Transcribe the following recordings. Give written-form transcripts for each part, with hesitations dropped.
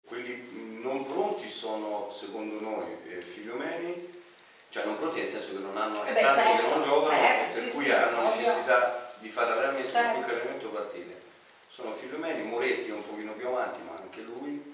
Quelli non pronti sono, secondo noi, Figliomeni, cioè non pronti nel senso che non hanno tanto che non giocano, per cui hanno necessità di fare allenamento, un piccolo allenamento partire. Sono Figliomeni, Moretti è un pochino più avanti, ma anche lui,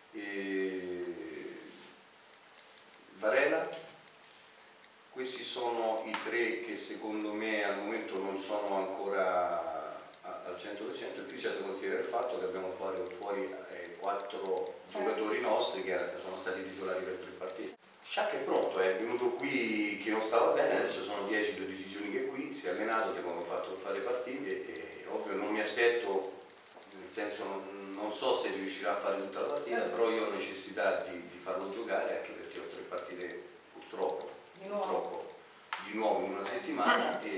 Varela. Questi sono i tre che secondo me al momento non sono ancora al 100%, e qui c'è da considerare il fatto che abbiamo fuori 4 giocatori nostri che sono stati titolari per 3 partite. Sciacca è pronto, è venuto qui che non stava bene, adesso sono 10-12 giorni che è qui, si è allenato, gli abbiamo fatto fare partite e ovvio non mi aspetto, nel senso non so se riuscirà a fare tutta la partita, però io ho necessità di farlo giocare, anche perché ho 3 partite purtroppo di nuovo in una settimana e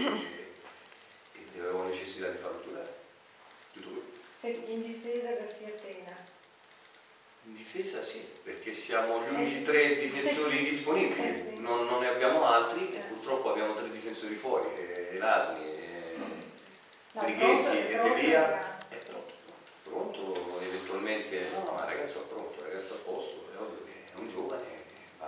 avevo necessità di farlo giocare. Tutto qui. Senti, in difesa Garcia Tena? In difesa sì, perché siamo gli unici 3 difensori disponibili, non ne abbiamo altri e purtroppo abbiamo 3 difensori fuori, Lasni, Brighetti e Delia. È pronto eventualmente, no, ma ragazzo è pronto, ragazzo a posto, è ovvio che è un giovane,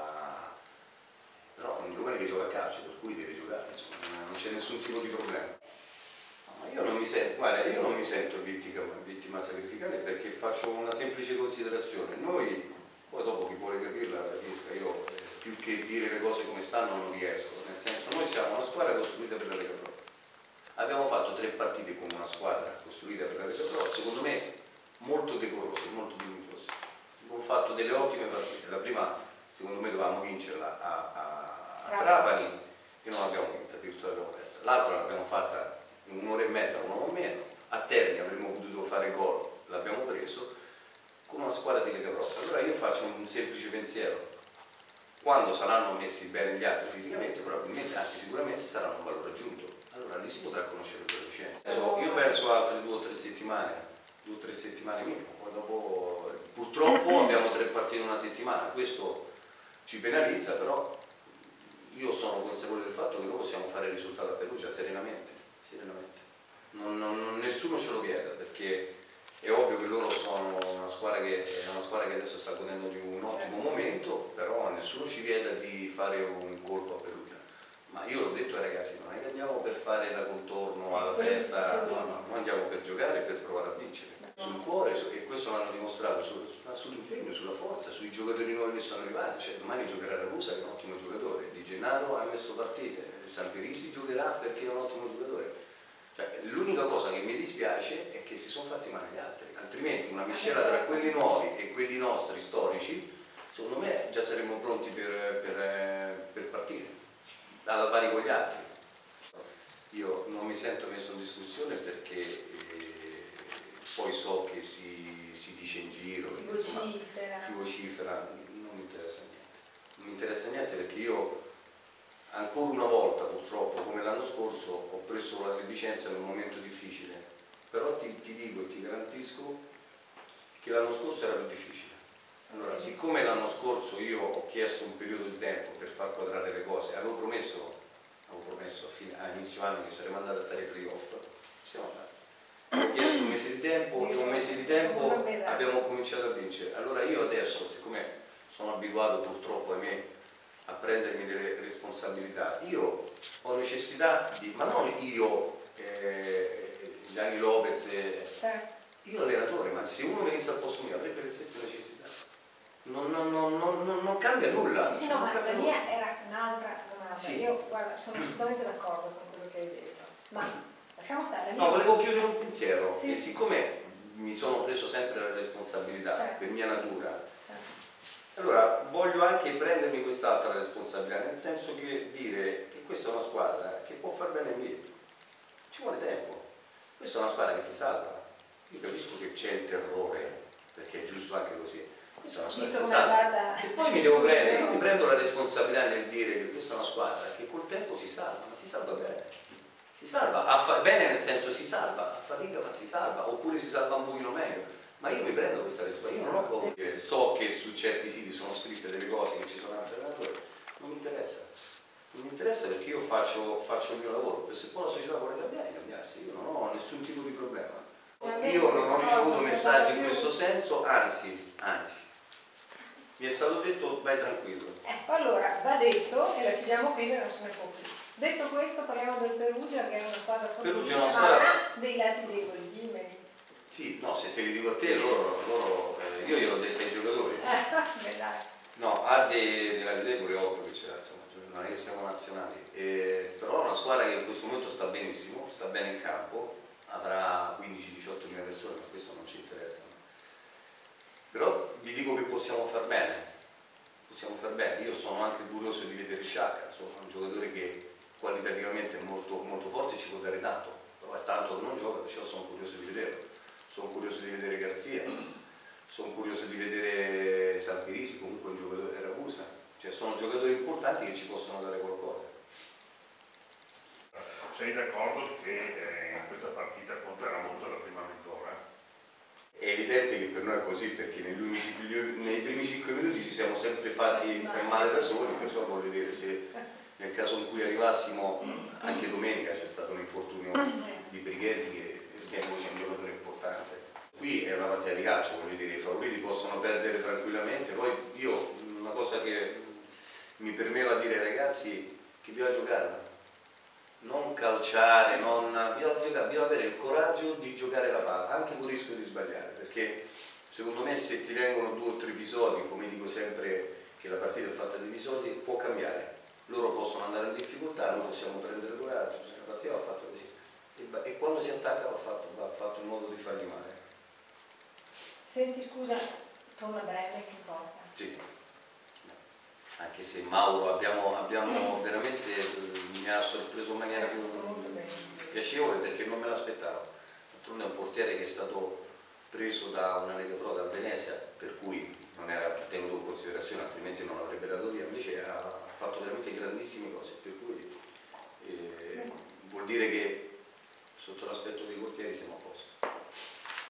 però è un giovane che gioca a calcio, per cui deve giocare, insomma, non c'è nessun tipo di problema. No, io non mi sento vittima sacrificale perché faccio una semplice considerazione. Noi, poi dopo chi vuole capirla la capisca, io più che dire le cose come stanno non riesco, nel senso noi siamo una squadra costruita per la Lega Pro. Abbiamo fatto 3 partite con una squadra costruita per la Lega Pro, secondo me molto decorose, molto dignitose. Abbiamo fatto delle ottime partite, la prima secondo me dovevamo vincerla a Trapani e non l'abbiamo vinta, addirittura l'abbiamo persa. L'altra l'abbiamo fatta in un'ora e mezza, un uomo meno, a Terni avremmo potuto fare gol, l'abbiamo preso, con una squadra di Lega Pro. Allora io faccio un semplice pensiero, quando saranno messi bene gli altri fisicamente, probabilmente, anzi sicuramente saranno un valore aggiunto, allora lì si potrà conoscere per licenza. Io penso altre 2 o 3 settimane minimo, poi dopo purtroppo abbiamo 3 partite in una settimana, questo ci penalizza, però io sono consapevole del fatto che noi possiamo fare il risultato a Perugia serenamente. Nessuno ce lo vieta, perché è ovvio che loro sono una squadra che adesso sta godendo di un ottimo momento, però nessuno ci vieta di fare un colpo a Perugia. Ma io l'ho detto ai ragazzi, non è che andiamo per fare da contorno alla festa, no, noi andiamo per giocare e per provare a vincere. Sul cuore, e questo l'hanno dimostrato, sull'impegno, sulla forza, sui giocatori nuovi che sono arrivati, cioè domani giocherà Ragusa che è un ottimo giocatore, Di Gennaro ha messo partite, Sampieri giocherà perché è un ottimo giocatore. Cioè, l'unica cosa che mi dispiace è che si sono fatti male gli altri, altrimenti una miscela tra quelli nuovi e quelli nostri storici, secondo me già saremmo pronti per partire, alla pari con gli altri. Io non mi sento messo in discussione perché poi so che si dice in giro, si vocifera, non mi interessa niente. Non mi interessa niente perché io ancora una volta purtroppo come l'anno scorso ho preso la licenza in un momento difficile, però ti dico e ti garantisco che l'anno scorso era più difficile. Allora, siccome l'anno scorso io ho chiesto un periodo di tempo per far quadrare le cose, avevo promesso a inizio anno che saremmo andati a fare i playoff, siamo andati. Ho chiesto un mese di tempo, in un mese di tempo abbiamo cominciato a vincere. Allora io adesso, siccome sono abituato purtroppo a prendermi delle responsabilità, io ho necessità di, ma non io, Gianni Lopez, io allenatore, ma se uno venisse al posto mio avrebbe le stesse necessità. Non cambia nulla. Sì, no, ma la mia era un'altra domanda. Sì. Io guarda, sono assolutamente d'accordo con quello che hai detto, ma lasciamo stare. No, volevo chiudere un pensiero, e siccome mi sono preso sempre la responsabilità per mia natura, allora voglio anche prendermi quest'altra responsabilità, nel senso che dire che questa è una squadra che può far bene in via, ci vuole tempo, questa è una squadra che si salva, io capisco che c'è il terrore, perché è giusto anche così, questa è una squadra che si salva, se poi io mi prendo la responsabilità nel dire che questa è una squadra che col tempo si salva, ma si salva bene, si salva, bene nel senso si salva, a fatica ma si salva, oppure si salva un pochino meglio. Ma io mi prendo questa responsabilità, io non ho paura. So che su certi siti sono scritte delle cose che ci sono altri allenatori, non mi interessa. Non mi interessa perché io faccio il mio lavoro, se poi la società vuole cambiare, cambiarsi, io non ho nessun tipo di problema. Io non ho ricevuto messaggi in questo senso, anzi anzi, mi è stato detto vai tranquillo. Allora va detto e la chiudiamo qui perché non se ne può più. Detto questo parliamo del Perugia, che è una squadra fortissima, ma avrà dei lati deboli, dimmeli. Sì, no, se te li dico a te, loro io gliel'ho detto ai giocatori. No, ha dei lati deboli, ovvio che c'è, insomma, non è che siamo nazionali, però è una squadra che in questo momento sta benissimo, sta bene in campo, avrà 15-18 mila persone, ma questo non ci interessa. Però vi dico che possiamo far bene, io sono anche curioso di vedere Sciacca, insomma, un giocatore che qualitativamente è molto, molto forte e ci può dare tanto, però è tanto che non gioca, perciò sono curioso di vederlo, sono curioso di vedere Garzia, sono curioso di vedere Sampirisi, comunque un giocatore della Ragusa, cioè sono giocatori importanti che ci possono dare qualcosa. Sei d'accordo che in questa partita conterà molto la prima mezz'ora? È evidente che per noi è così, perché nei primi 5 minuti ci siamo sempre fatti male da soli, perciò voglio vedere se nel caso in cui arrivassimo, anche domenica c'è stato un infortunio di Brighetti che è così un giocatore importante. Qui è una partita di calcio, voglio dire, i favoriti possono perdere tranquillamente, poi io una cosa che mi premeva dire ai ragazzi che bisogna giocare, non calciare, bisogna avere il coraggio di giocare la palla, anche con il rischio di sbagliare, perché secondo me se ti vengono 2 o 3 episodi, come dico sempre che la partita è fatta di episodi, può cambiare, loro possono andare in difficoltà, noi possiamo prendere coraggio, la partita va fatta così e quando si attacca va fatto in modo di fargli male. Senti, scusa, torna breve che porta. Sì. Anche se Mauro abbiamo veramente, mi ha sorpreso in maniera più piacevole perché non me l'aspettavo. D'altronde è un portiere che è stato preso da una Lega Pro dal Venezia, per cui non era tenuto in considerazione, altrimenti non l'avrebbe dato via, invece ha fatto veramente grandissime cose, per cui vuol dire che sotto l'aspetto dei portieri siamo a posto.